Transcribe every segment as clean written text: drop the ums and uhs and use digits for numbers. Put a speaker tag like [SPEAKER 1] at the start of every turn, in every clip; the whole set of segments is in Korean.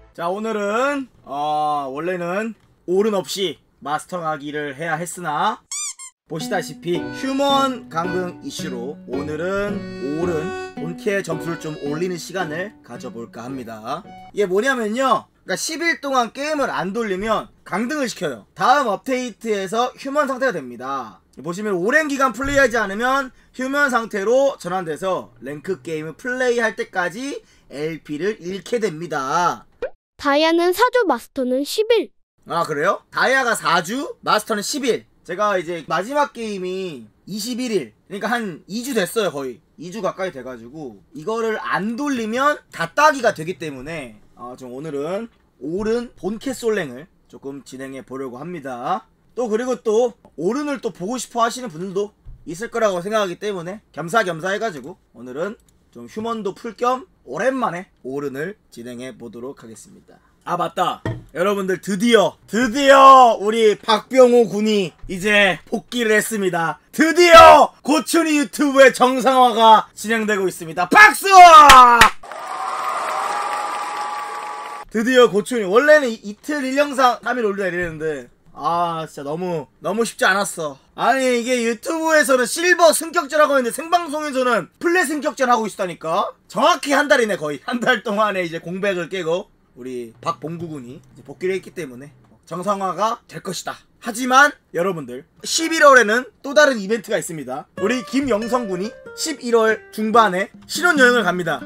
[SPEAKER 1] 자, 오늘은 원래는 오른 없이 마스터가기를 해야 했으나 보시다시피 휴먼 강등 이슈로 오늘은 오른 본캐 점수를 좀 올리는 시간을 가져볼까 합니다. 이게 뭐냐면요, 그러니까 10일 동안 게임을 안 돌리면 강등을 시켜요. 다음 업데이트에서 휴먼 상태가 됩니다. 보시면 오랜 기간 플레이하지 않으면 휴먼 상태로 전환돼서 랭크 게임을 플레이할 때까지 LP를 잃게 됩니다.
[SPEAKER 2] 다이아는 4주, 마스터는 10일.
[SPEAKER 1] 아, 그래요? 다이아가 4주, 마스터는 10일. 제가 이제 마지막 게임이 21일, 그러니까 한 2주 됐어요. 거의 2주 가까이 돼가지고 이거를 안 돌리면 다 따기가 되기 때문에 좀 오늘은 오른 본캐 솔랭을 조금 진행해 보려고 합니다. 또 그리고 또 오른을 또 보고 싶어 하시는 분들도 있을 거라고 생각하기 때문에 겸사겸사 해가지고 오늘은 좀 휴먼도 풀 겸 오랜만에 오른을 진행해 보도록 하겠습니다. 아, 맞다, 여러분들, 드디어 우리 박병호 군이 이제 복귀를 했습니다. 드디어 고춘이 유튜브의 정상화가 진행되고 있습니다. 박수! 드디어 고춘이, 원래는 이틀 1영상 3일 올리다 이랬는데 진짜 너무 쉽지 않았어. 아니, 이게 유튜브에서는 실버 승격전하고 있는데 생방송에서는 플랫 승격전 하고 있다니까. 정확히 한 달이네. 거의 한 달 동안에 이제 공백을 깨고 우리 박봉구군이 이제 복귀를 했기 때문에 정상화가 될 것이다. 하지만 여러분들, 11월에는 또 다른 이벤트가 있습니다. 우리 김영성군이 11월 중반에 신혼여행을 갑니다.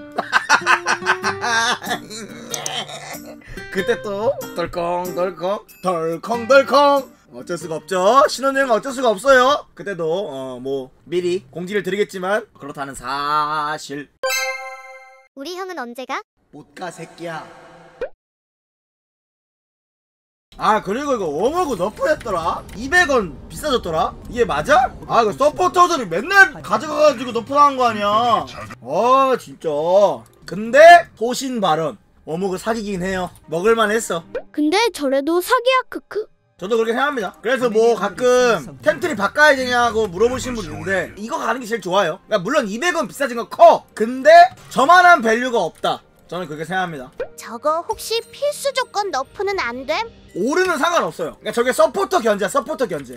[SPEAKER 1] 그때 또 덜컹덜컹 어쩔 수가 없죠. 신혼여행은 어쩔 수가 없어요. 그때도 뭐 미리 공지를 드리겠지만 그렇다는 사실.
[SPEAKER 2] 우리 형은 언제 가?
[SPEAKER 1] 못 가, 새끼야. 그리고 이거 워머그 너프했더라. 200원 비싸졌더라. 이게 맞아? 이거 서포터들이 맨날 가져가가지고 너프당한 거 아니야. 진짜. 근데 소신 발언, 워머그 사기긴 해요. 먹을만 했어.
[SPEAKER 2] 근데 저래도 사기야, 크크.
[SPEAKER 1] 저도 그렇게 생각합니다. 그래서 뭐 가끔 템트리 바꿔야 되냐고 물어보시는 분 있는데 이거 가는 게 제일 좋아요. 그러니까 물론 200원 비싸진 건 커. 근데 저만한 밸류가 없다. 저는 그렇게 생각합니다.
[SPEAKER 2] 저거 혹시 필수 조건 너프는 안 됨?
[SPEAKER 1] 오르는 상관없어요. 그러니까 저게 서포터 견제야, 서포터 견제.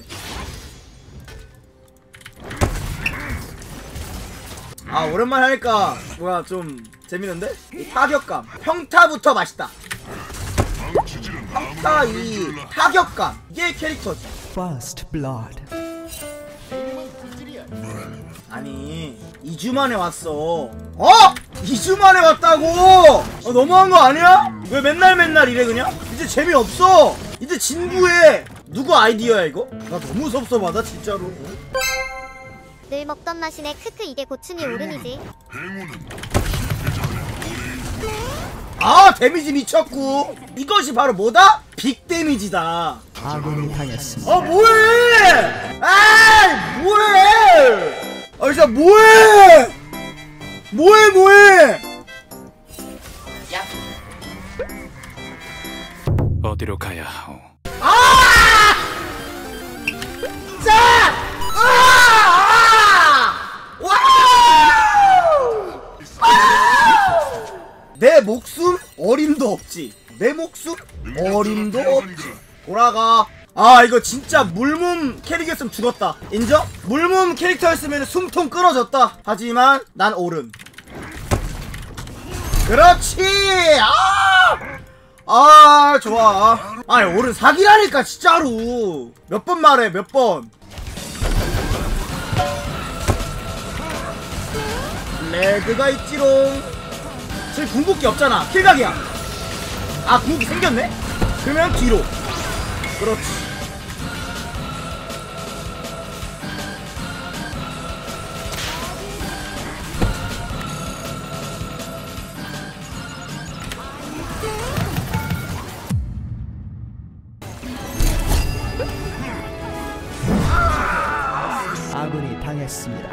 [SPEAKER 1] 오랜만에 하니까 뭐야, 좀 재밌는데? 이 타격감, 평타부터 맛있다. 평타 이 타격감, 이게 캐릭터지.
[SPEAKER 3] First blood.
[SPEAKER 1] 아니, 2주 만에 왔어. 2주 만에 왔다고! 너무한 거 아니야? 왜 맨날 이래 그냥? 이제 재미없어! 이제 진부해! 누구 아이디어야 이거? 나 너무 섭섭하다 진짜로.
[SPEAKER 2] 늘 먹던 맛이네, 크크. 이게 고춘이 오른이지.
[SPEAKER 1] 데미지 미쳤고. 이것이 바로 뭐다? 빅 데미지다.
[SPEAKER 3] 아군이 당했습니다.
[SPEAKER 1] 뭐해! 뭐해! 진짜 뭐해! 뭐해!
[SPEAKER 4] 어디로 가야 하오? 내 목숨 어림도 없지. 내 목숨 어림도 없지. 돌아가. 이거 진짜 물몸 캐릭이었으면 죽었다. 인정? 물몸 캐릭터였으면 숨통 끊어졌다. 하지만 난 오른. 그렇지. 좋아. 오른 사기라니까 진짜로. 몇 번 말해, 몇 번. 레드가 있지롱. 저기 궁극기 없잖아. 킬각이야. 궁극기 생겼네? 그러면 뒤로. 그렇지.
[SPEAKER 3] 아군이 당했습니다.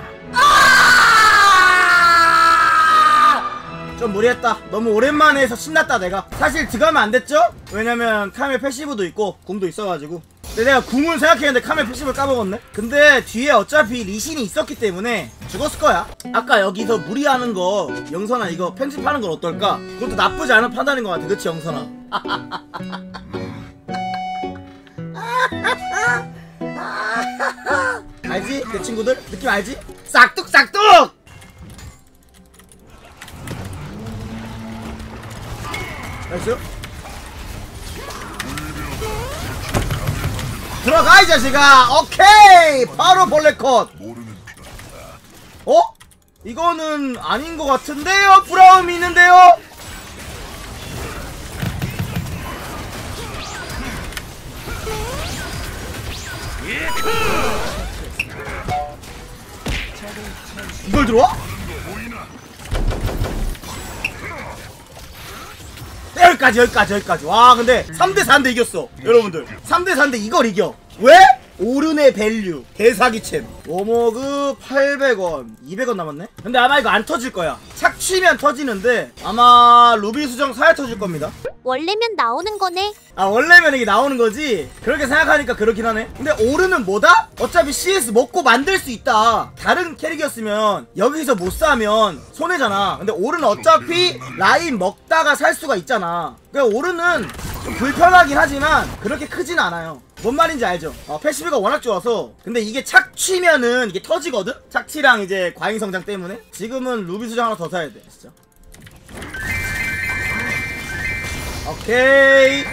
[SPEAKER 1] 좀 무리했다. 너무 오랜만에 해서 신났다 내가. 사실 들어가면 안 됐죠? 왜냐면 카멜 패시브도 있고 궁도 있어가지고. 근데 내가 궁을 생각했는데 카멜 패시브를 까먹었네. 근데 뒤에 어차피 리신이 있었기 때문에 죽었을 거야. 아까 여기서 무리하는 거 영선아 이거 편집하는 건 어떨까? 그것도 나쁘지 않은 판단인 것 같아. 그치 영선아? 알지? 내 친구들? 느낌 알지? 싹둑싹둑! 나이스. 들어가 이 자식아. 오케이 바로 벌레컷. 어? 이거는 아닌 것 같은데요? 브라움이 있는데요? 이걸 들어와? 여기까지. 와 근데 3대4인데 이겼어 여러분들. 3대4인데 이걸 이겨. 왜? 오른의 밸류 대사기챔. 워머그 800원 200원 남았네. 근데 아마 이거 안 터질 거야. 착취면 터지는데 아마 루비 수정 사야 터질 겁니다.
[SPEAKER 2] 원래면 나오는 거네.
[SPEAKER 1] 아 원래면 이게 나오는 거지. 그렇게 생각하니까 그렇긴 하네. 근데 오르는 뭐다? 어차피 CS 먹고 만들 수 있다. 다른 캐릭이었으면 여기서 못 사면 손해잖아. 근데 오르는 어차피 라인 먹다가 살 수가 있잖아. 그러니까 오르는 좀 불편하긴 하지만 그렇게 크진 않아요. 뭔 말인지 알죠? 패시브가 워낙 좋아서. 근데 이게 착취면은 이게 터지거든? 착취랑 이제 과잉성장 때문에. 지금은 루비 수정 하나 더 사야 돼 진짜. 오케이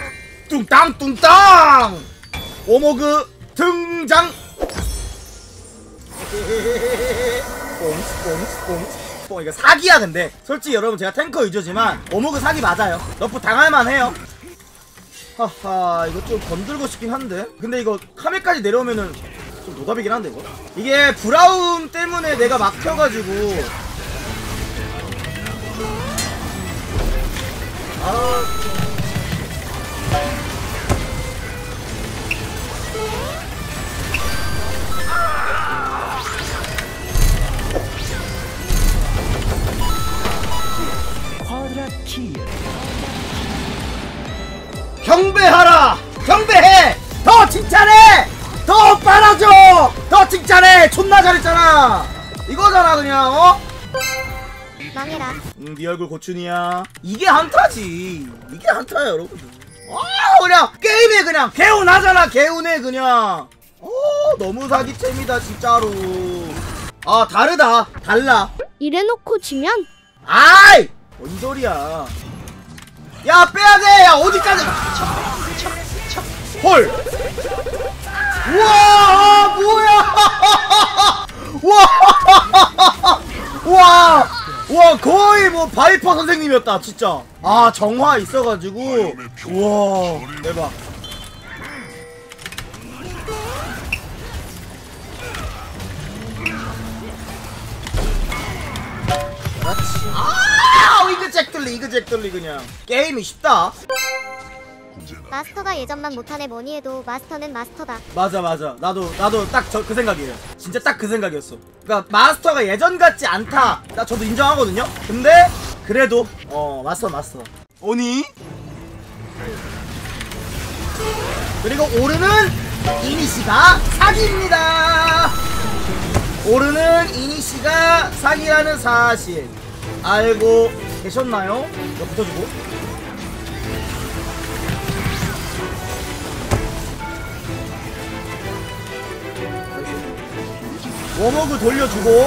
[SPEAKER 1] 뚱땅 오모그 등장. 뽕 이거 사기야. 근데 솔직히 여러분 제가 탱커 유저지만 오모그 사기 맞아요. 너프 당할만 해요. 하하 이거 좀 건들고 싶긴 한데. 근데 이거 카멜까지 내려오면은 좀 노답이긴 한데 이거. 이게 브라운 때문에 내가 막혀가지고 경배하라! 경배해! 더 칭찬해! 더 빨아줘! 더 칭찬해! 존나 잘했잖아! 이거잖아 그냥 어?
[SPEAKER 2] 망해라.
[SPEAKER 1] 네 얼굴 고춘이야. 이게 한타지. 이게 한타야 여러분들. 그냥 게임에 그냥 개운하잖아. 개운해 그냥. 너무 사기챔이다 진짜로. 다르다. 달라.
[SPEAKER 2] 이래놓고 지면
[SPEAKER 1] 아이! 뭔 소리야. 야 빼야돼. 야 어디까지. 헐. 우와 뭐야. 와 거의 뭐 바이퍼 선생님이었다 진짜. 정화 있어가지고 우와 대박. 그렇지. 이거 잭돌리 그냥. 게임이 쉽다.
[SPEAKER 2] 마스터가 예전만 못하네. 뭐니해도 마스터는 마스터다.
[SPEAKER 1] 맞아 나도 딱 그 생각이에요. 진짜 딱 그 생각이었어. 그러니까 마스터가 예전 같지 않다. 저도 인정하거든요. 근데 그래도 마스터 오니. 그리고 오르는 이니시가 사기입니다. 오르는 이니시가 사기라는 사실 알고 계셨나요? 이거 붙어주고. 워머그 돌려주고.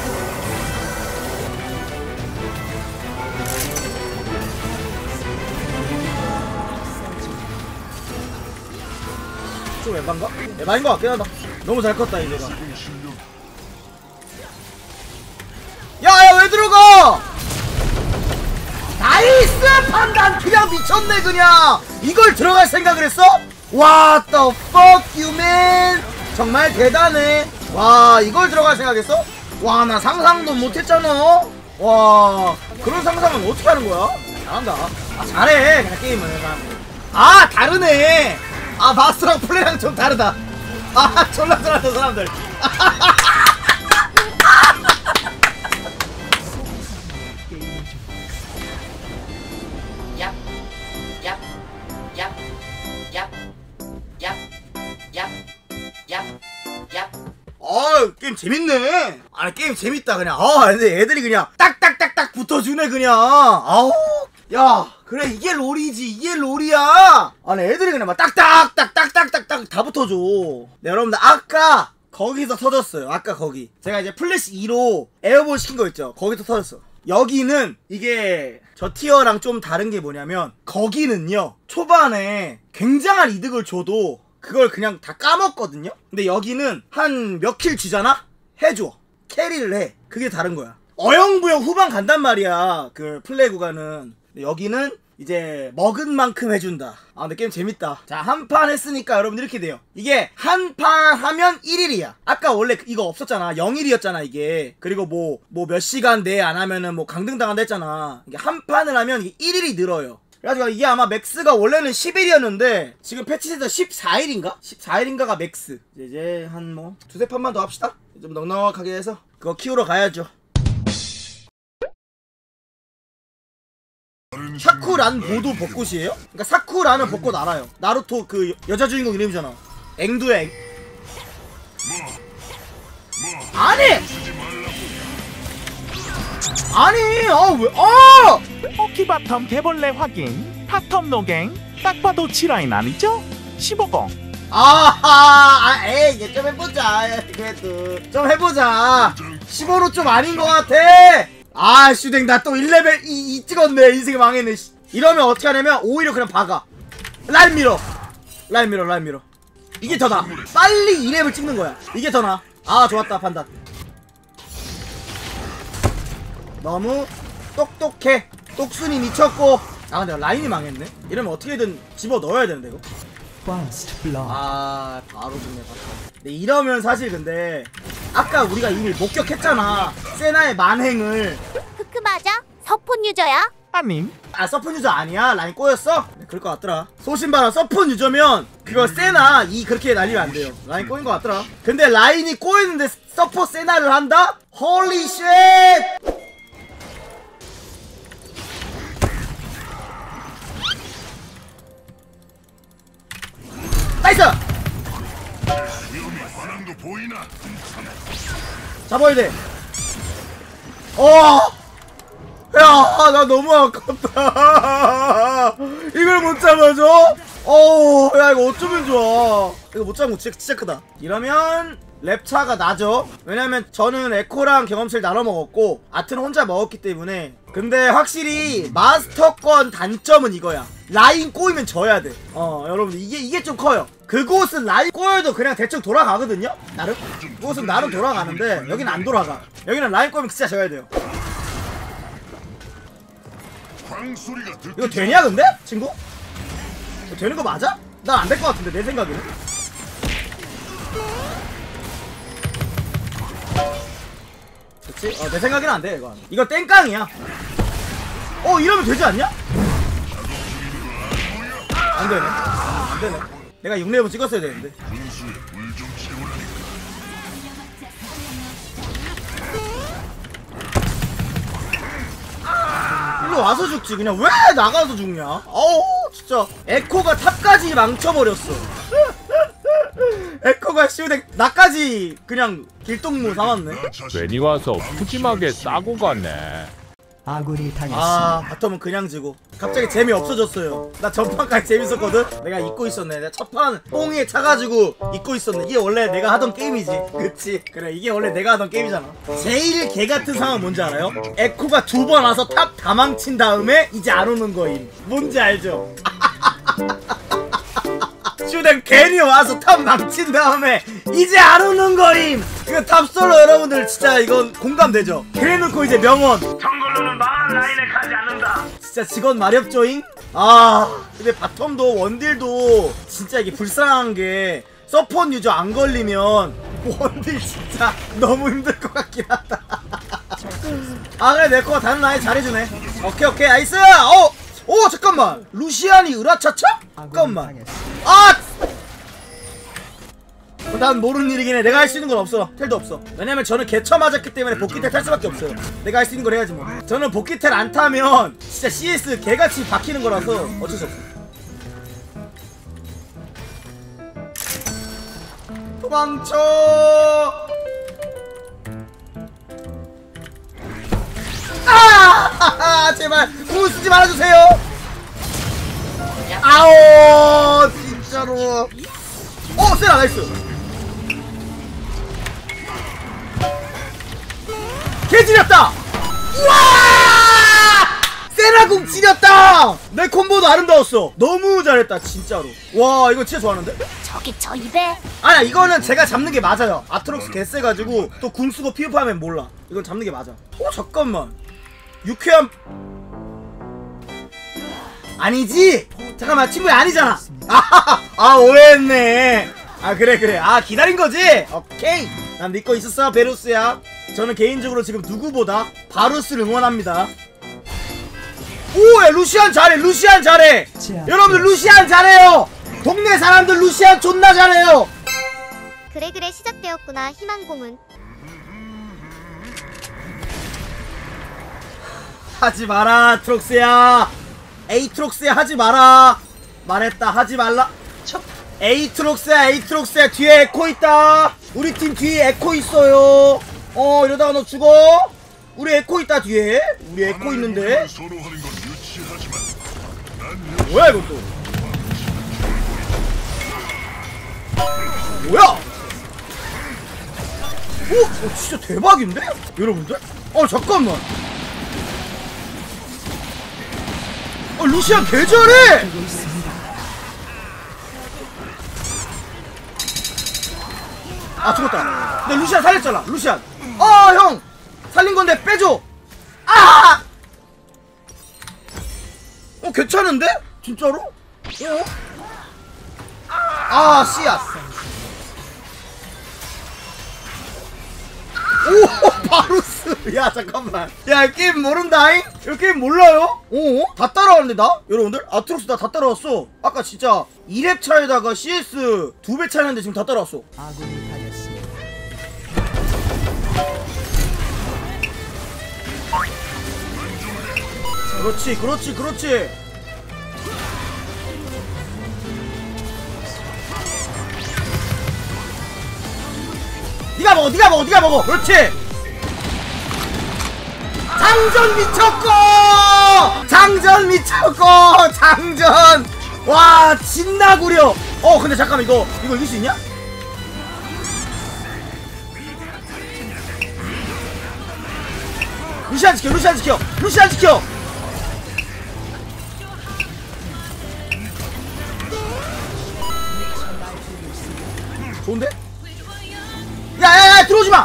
[SPEAKER 1] 좀 에반가? 에반인 것 같긴 하다. 너무 잘 컸다 이제가. 야야 왜 들어가? 나이스 판단. 그냥 미쳤네 그냥. 이걸 들어갈 생각을 했어? What the fuck you man. 정말 대단해. 와 이걸 들어갈 생각했어? 와 나 상상도 못했잖아. 와 그런 상상은 어떻게 하는 거야? 잘한다. 잘해 그냥 게임을. 다르네. 마스터랑 플레이랑 좀 다르다. 졸라 잘한다 사람들. 게임 재밌네. 아니 게임 재밌다 그냥. 근데 애들이 그냥 딱딱딱딱 붙어주네 그냥. 아우 야 그래 이게 롤이지 이게 롤이야. 아니 애들이 그냥 막 딱딱딱딱딱딱딱 다 붙어줘. 네, 여러분들 아까 거기서 터졌어요. 아까 거기 제가 이제 플래시 2로 에어볼 시킨 거 있죠. 거기서 터졌어. 여기는 이게 저 티어랑 좀 다른 게 뭐냐면 거기는요 초반에 굉장한 이득을 줘도 그걸 그냥 다 까먹거든요. 근데 여기는 한 몇 킬 주잖아? 해줘. 캐리를 해. 그게 다른 거야. 어영부영 후반 간단 말이야 그 플레이 구간은. 근데 여기는 이제 먹은 만큼 해준다. 근데 게임 재밌다. 자, 한 판 했으니까 여러분들 이렇게 돼요. 이게 한 판 하면 1일이야. 아까 원래 이거 없었잖아. 0일이었잖아 이게. 그리고 뭐 몇 시간 내에 안 하면은 뭐 강등당한다 했잖아. 이게 한 판을 하면 이게 1일이 늘어요. 그래가지고 이게 아마 맥스가 원래는 10일이었는데 지금 패치돼서 14일인가? 14일인가가 맥스. 이제 한 뭐 두세 판만 더 합시다. 좀 넉넉하게 해서 그거 키우러 가야죠. 사쿠란 보도 벚꽃이에요? 그러니까 사쿠라는 벚꽃 알아요. 나루토 그 여자 주인공 이름이잖아. 앵두의 앵. 아니! 왜
[SPEAKER 5] 포키 바텀 대벌레 확인. 바텀 노갱. 딱 봐도 지라인 아니죠? 15공.
[SPEAKER 1] 에이, 좀 해보자. 그래도 좀 해보자. 15로 좀 아닌 것 같아. 슈댕 나 또 1레벨 2 찍었네. 인생이 망했네. 이러면 어떻게 하냐면 오히려 그냥 박아. 라인 밀어. 이게 더 나아. 빨리 2렙을 찍는 거야. 이게 더 나아. 좋았다 판단. 너무 똑똑해. 똑순이 미쳤고. 근데 라인이 망했네. 이러면 어떻게든 집어 넣어야 되는데 이거.
[SPEAKER 3] First blood.
[SPEAKER 1] 바로 죽네. 근데 이러면 사실 근데 아까 우리가 이미 목격했잖아. 세나의 만행을.
[SPEAKER 2] 크크 맞아? 서폰 유저야?
[SPEAKER 5] 아님.
[SPEAKER 1] 서폰 유저 아니야? 라인 꼬였어? 네, 그럴 것 같더라. 소신발언 서폰 유저면 그거 세나 그렇게 날리면 안 돼요. 라인 꼬인 것 같더라. 근데 라인이 꼬였는데 서포 세나를 한다? 홀리 쉣! 나이스! 잡아야 돼. 야, 나 너무 아깝다. 이걸 못 잡아줘? 야, 이거 어쩌면 좋아. 이거 못 잡은 거 진짜 크다. 이러면 랩차가 나죠. 왜냐면 저는 에코랑 경험치를 나눠 먹었고 아트는 혼자 먹었기 때문에. 근데 확실히 마스터권 단점은 이거야. 라인 꼬이면 져야 돼. 여러분 이게 좀 커요. 그곳은 라인 꼬여도 그냥 대충 돌아가거든요. 나름 그곳은 나름 돌아가는데 여기는 안 돌아가. 여기는 라인 꼬이면 진짜 져야 돼요. 이거 되냐 근데? 친구? 이거 되는 거 맞아? 난 안 될 것 같은데 내 생각에는. 그치? 내 생각에는 안 돼 이거. 이거 땡깡이야. 이러면 되지 않냐? 안 되네. 안 되네. 내가 6레벨 찍었어야 되는데. 일로 와서 죽지. 그냥 왜 나가서 죽냐? 진짜 에코가 탑까지 망쳐버렸어. 에코가 슈댕 나까지 그냥 길동무 삼았네.
[SPEAKER 6] 괜히 와서 푸짐하게 싸고 가네.
[SPEAKER 3] 아군이 당했습니다.
[SPEAKER 1] 바텀은 그냥 지고 갑자기 재미 없어졌어요. 나 전판까지 재밌었거든. 내가 잊고 있었네. 내가 첫판 뽕에 차가지고 잊고 있었네. 이게 원래 내가 하던 게임이지. 그치? 그래 이게 원래 내가 하던 게임이잖아. 제일 개같은 상황 뭔지 알아요? 에코가 2번 와서 탑 다 망친 다음에 이제 안 오는 거임. 뭔지 알죠? 슈댕 괜히 와서 탑 망친 다음에 이제 안 오는 거임. 이거 탑솔로 여러분들 진짜 이건 공감되죠? 그래놓고 이제 명언 정글로는 망한 라인에 가지 않는다. 진짜 직원 마렵죠잉? 근데 바텀도 원딜도 진짜 이게 불쌍한 게 서폿 유저 안 걸리면 원딜 진짜 너무 힘들 것 같긴 하다. 그래 내꺼가 다른 라인 잘해주네. 오케이 나이스. 잠깐만 루시안이 으라차차? 잠깐만. 난 모르는 일이긴 해. 내가 할 수 있는 건 없어. 텔도 없어. 왜냐면 저는 개처 맞았기 때문에 복귀텔 탈 수밖에 없어요. 내가 할 수 있는 걸 해야지 뭐. 저는 복귀텔 안 타면 진짜 CS 개같이 박히는 거라서 어쩔 수 없어. 도망쳐. 제발 궁을 쓰지 말아주세요. 아오 진짜로. 세라 나이스. 개 지렸다. 우와 세라궁 지렸다. 내 콤보도 아름다웠어. 너무 잘했다 진짜로. 와 이거 진짜 좋아하는데?
[SPEAKER 2] 저기 저 입에
[SPEAKER 1] 아니야 이거는 제가 잡는 게 맞아요. 아트록스 개쎄가지고 또 궁 쓰고 피흡하면 몰라. 이건 잡는 게 맞아. 잠깐만 유쾌한 아니지? 잠깐만 친구야 아니잖아. 오해했네. 그래 기다린거지? 오케이 난 믿고 있었어 베루스야. 저는 개인적으로 지금 누구보다 바루스를 응원합니다. 오 루시안 잘해. 루시안 잘해. 여러분들 루시안 잘해요. 동네 사람들 루시안 존나 잘해요.
[SPEAKER 2] 그래 시작되었구나 희망고문.
[SPEAKER 1] 하지마라 트록스야. 에이트록스야 하지마라. 말했다 하지말라. 에이트록스야 뒤에 에코 있다. 우리 팀 뒤에 에코 있어요. 이러다가 너 죽어. 우리 에코 있다 뒤에. 우리 에코 있는데 뭐야 이건 또. 뭐야 진짜 대박인데 여러분들. 잠깐만 루시안 개잘해. 죽었다. 내 루시안 살렸잖아. 루시안 형 살린건데 빼줘. 괜찮은데? 진짜로? 씨앗. 오 바루스. 야 잠깐만. 야 게임 모른다잉? 이 게임 몰라요? 다 따라왔는데 나? 여러분들 아트록스 나 다 따라왔어. 아까 진짜 2렙 차에다가 CS 2배 차이는데 지금 다 따라왔어.
[SPEAKER 3] 아군이 당했습니다.
[SPEAKER 1] 그렇지. 네가 먹어. 그렇지. 장전 미쳤고. 장전. 와 진나구려. 근데 잠깐만 이거 이길 수 있냐? 루시안 지켜. 좋은데? 야야야 들어오지마.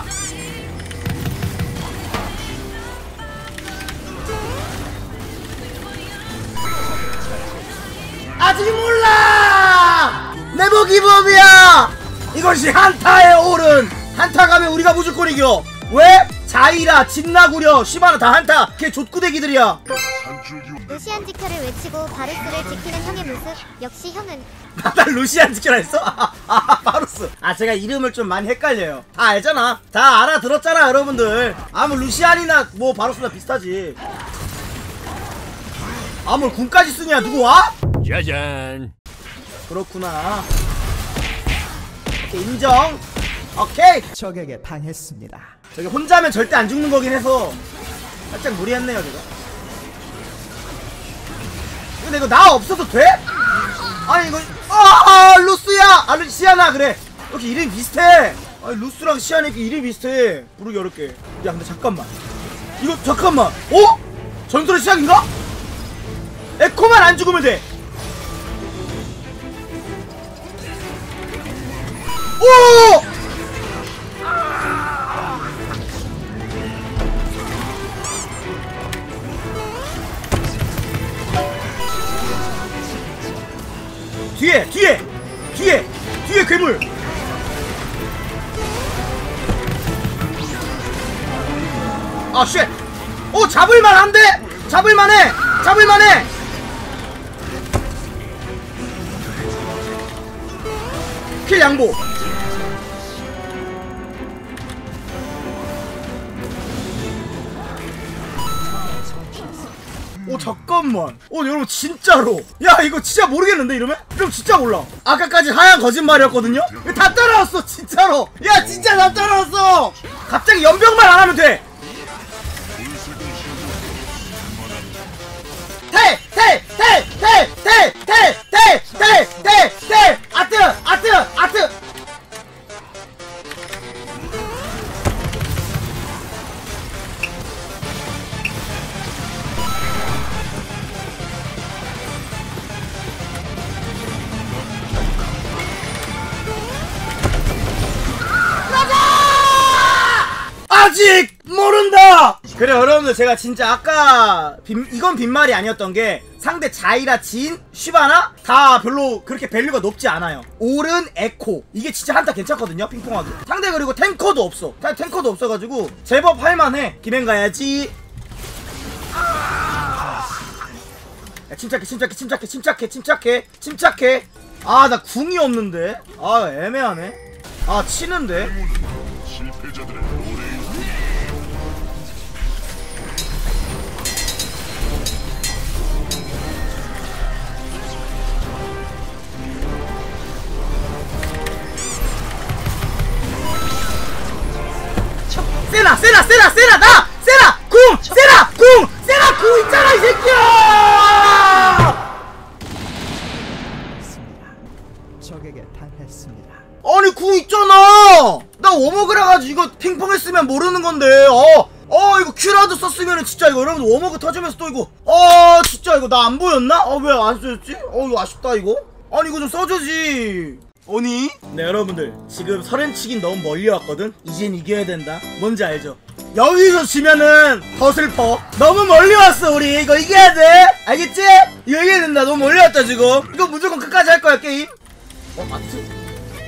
[SPEAKER 1] 아직 몰라. 네버 기브업이야. 이것이 한타의 오른. 한타 가면 우리가 무조건 이겨. 왜? 자이라 진나구려 시바나 다 한타 걔 족구대기들이야.
[SPEAKER 2] 루시안 지켜를 외치고 바루스를 지키는 형의 모습. 역시 형은
[SPEAKER 1] 난 루시안 지켜라 했어? 바루스. 제가 이름을 좀 많이 헷갈려요. 다 알잖아. 다 알아들었잖아 여러분들. 뭐 루시안이나 뭐 바루스나 비슷하지. 뭘 군까지 쓰냐. 누구 와?
[SPEAKER 6] 짜잔.
[SPEAKER 1] 그렇구나. 오케이 인정. 오케이.
[SPEAKER 3] 적에게 당했습니다.
[SPEAKER 1] 저기 혼자면 절대 안 죽는 거긴 해서 살짝 무리했네요 제가. 근데 이거 나 없어도 돼? 아니 이거 루스야. 루시아나 그래. 이렇게 이름이 비슷해. 루스랑 시아나 이렇게 이름이 비슷해. 부르기 어렵게. 야 근데 잠깐만. 이거 잠깐만. 전설의 시작인가? 에코만 안 죽으면 돼. 오! 뒤에 괴물. 쉣. 잡을만한데? 잡을만해. 킬 양보. 잠깐만. 여러분 진짜로. 야 이거 진짜 모르겠는데 이러면? 이러면 진짜 몰라. 아까까지 하얀 거짓말이었거든요? 다 따라왔어 진짜로. 야 진짜 다 따라왔어. 갑자기 연병만 안 하면 돼. 아직 모른다. 그래 여러분들 제가 진짜 아까 이건 빈말이 아니었던 게 상대 자이라, 진, 쉬바나 다 별로 그렇게 밸류가 높지 않아요. 오른, 에코 이게 진짜 한타 괜찮거든요. 핑퐁하기 상대. 그리고 탱커도 없어. 탱커도 없어가지고 제법 할만해. 김행 가야지. 야, 침착해. 아 나 궁이 없는데. 아 애매하네. 아 치는데. 세나 궁 있잖아 이 새끼야.
[SPEAKER 3] 적에게 당했습니다.
[SPEAKER 1] 아니 궁 있잖아. 나 워머그라 가지고 이거 핑퐁 했으면 모르는 건데. 이거 큐라도 썼으면 진짜 이거 여러분 워머그 터지면서 또 이거 진짜 이거 나 안 보였나? 왜 안 써졌지? 이거 아쉽다 이거. 아니 이거 좀 써줘지. 오니? 네 여러분들 지금 서렌치긴 너무 멀리 왔거든. 이젠 이겨야 된다. 뭔지 알죠? 여기서 지면은 더 슬퍼. 너무 멀리 왔어 우리. 이거 이겨야 돼. 알겠지? 이거 이겨야 된다. 너무 멀리 왔다 지금. 이거 무조건 끝까지 할 거야 게임. 마트?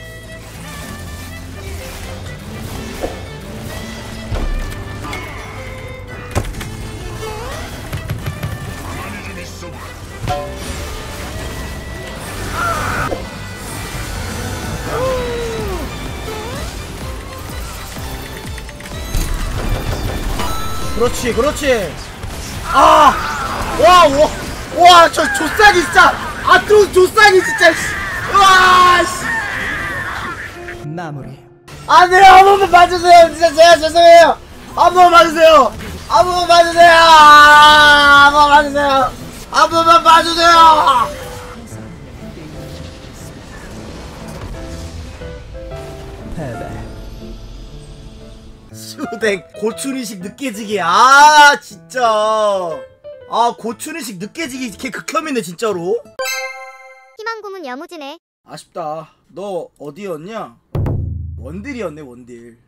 [SPEAKER 1] 그렇지. 와, 저 조싸기 진짜. 조싸기 진짜. 와, 씨.
[SPEAKER 3] 마무리.
[SPEAKER 1] 안 돼요. 한 번만 봐주세요. 진짜 제가 죄송해요. 한 번만 봐주세요. 한 번만 봐주세요.
[SPEAKER 3] 패배.
[SPEAKER 1] 슈댕 고추니식 느껴지기. 진짜. 고추니식 느껴지기 걔 극혐이네 진짜로.
[SPEAKER 2] 희망고문 야무지네.
[SPEAKER 1] 아쉽다. 너 어디였냐? 원딜이었네 원딜.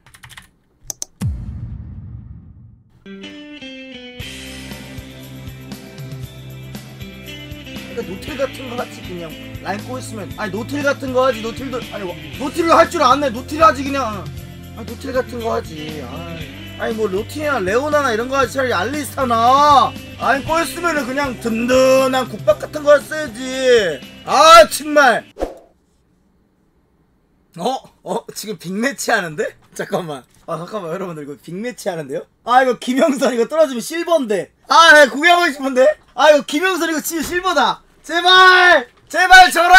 [SPEAKER 1] 그러니까 노틸 같은 거 하지 그냥. 라인 꼬있으면 노틸 같은 거 하지. 노틸을 할 줄 아네. 노틸 하지 그냥. 노틸 같은 거 하지. 뭐 로티나 레오나나 이런 거 하지. 차라리 알리스타나 꼬였으면은 그냥 든든한 국밥 같은 거 했어야지. 정말. 지금 빅매치 하는데? 잠깐만 여러분들 이거 빅매치 하는데요? 이거 김영선 이거 떨어지면 실버인데. 내가 구경하고 싶은데. 이거 김영선 이거 치면 실버다. 제발 져라.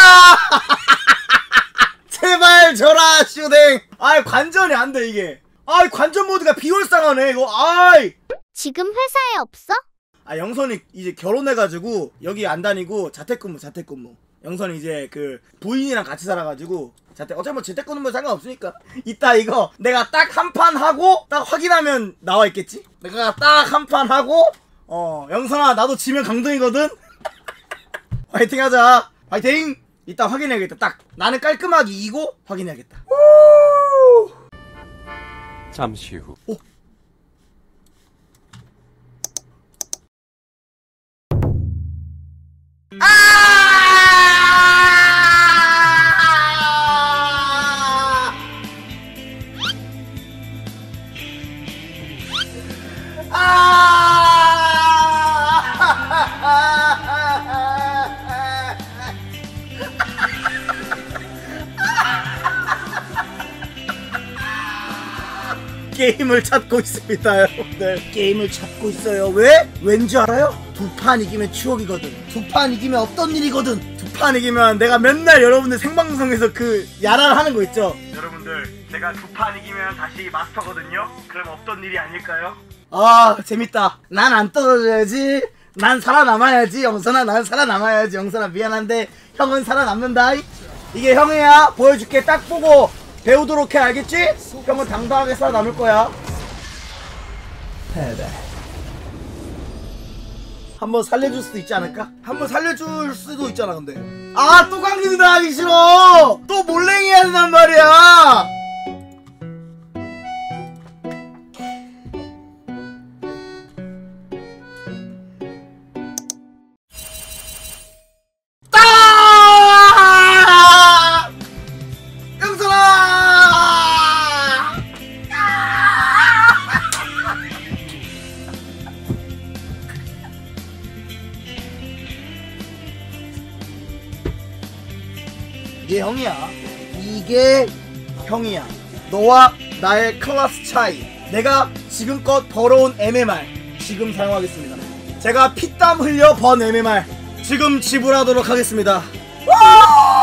[SPEAKER 1] 제발 져라 슈댕. 관전이 안 돼 이게. 관전 모드가 비올상하네 이거.
[SPEAKER 2] 지금 회사에 없어?
[SPEAKER 1] 영선이 이제 결혼해가지고 여기 안 다니고 자택근무. 영선이 이제 그 부인이랑 같이 살아가지고 어차피 뭐 재택근무면 상관없으니까. 이따 이거 내가 딱 한 판 하고 딱 확인하면 나와 있겠지? 내가 딱 한 판 하고 영선아 나도 지면 강등이거든. 화이팅 하자. 화이팅. 이따 확인해야겠다. 딱 나는 깔끔하게 이기고 확인해야겠다.
[SPEAKER 7] 잠시 후.
[SPEAKER 1] 게임을 찾고 있습니다 여러분들. 게임을 찾고 있어요. 왜? 왠지 알아요? 2판 이기면 추억이거든. 2판 이기면 없던 일이거든. 2판 이기면 내가 맨날 여러분들 생방송에서 그 야랄 하는 거 있죠. 여러분들 제가 2판 이기면 다시 마스터거든요. 그럼 없던 일이 아닐까요? 재밌다. 난 안 떨어져야지. 난 살아남아야지. 영선아 난 살아남아야지. 영선아 미안한데 형은 살아남는다. 이게 형이야. 보여줄게. 딱 보고 배우도록 해. 알겠지? 형은 당당하게 살아남을 거야.
[SPEAKER 3] 패배.
[SPEAKER 1] 한번 살려줄 수도 있지 않을까? 한번 살려줄 수도 있잖아 근데. 또 강등이다. 하기 싫어. 또 몰랭이 해야 된단 말이야. 이게 형이야. 이게 형이야. 너와 나의 클래스 차이. 내가 지금껏 벌어온 MMR 지금 사용하겠습니다. 제가 피땀 흘려 번 MMR 지금 지불하도록 하겠습니다. 와!